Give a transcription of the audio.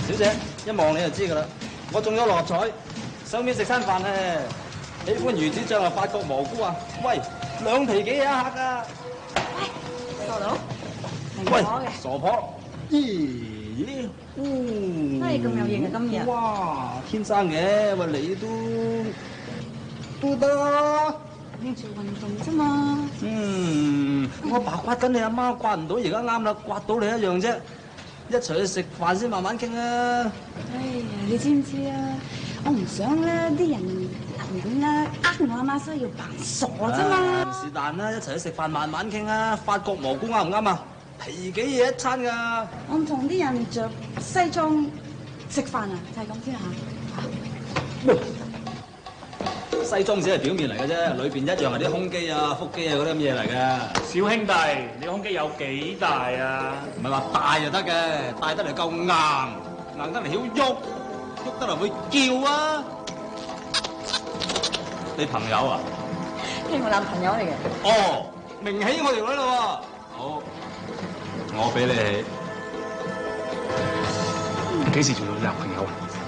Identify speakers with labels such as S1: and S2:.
S1: 小姐，一望你就知噶啦，我中咗六合彩，想邊食餐飯咧？喜歡魚子醬啊，法國蘑菇啊，喂，2皮幾一客啊？
S2: 喂，傻佬，明
S1: 喂
S2: 我嘅，
S1: 傻婆，咦？
S2: 乜你咁有型啊今日？
S1: 哇，天生嘅，喂你都得啊！
S2: 要做運動啫嘛。
S1: 我白刮緊你阿媽，刮唔到，而家啱啦，刮到你一樣啫。一齊去食飯先慢慢傾啊！
S2: 哎呀，你知唔知啊？我唔想咧啲人男人咧我阿媽，所以要扮傻啫嘛。
S1: 是但啦，一齊去食飯慢慢傾啊！法國蘑菇啱唔啱啊？皮幾嘢一餐㗎。
S2: 我同啲人着西裝食飯啊，就係咁先嚇。
S1: 西裝只係表面嚟嘅啫，裏邊一樣係啲胸肌啊、腹肌啊嗰啲咁嘢嚟嘅。
S3: 小兄弟，你胸肌有幾大啊？
S1: 唔係話大就得嘅，大得嚟夠硬，硬得嚟曉喐，喐得嚟會叫啊！你朋友啊？
S2: 係我男朋友嚟嘅。
S1: 哦，明起我條女咯喎。好，我俾你起。
S3: 幾時做到男朋友啊？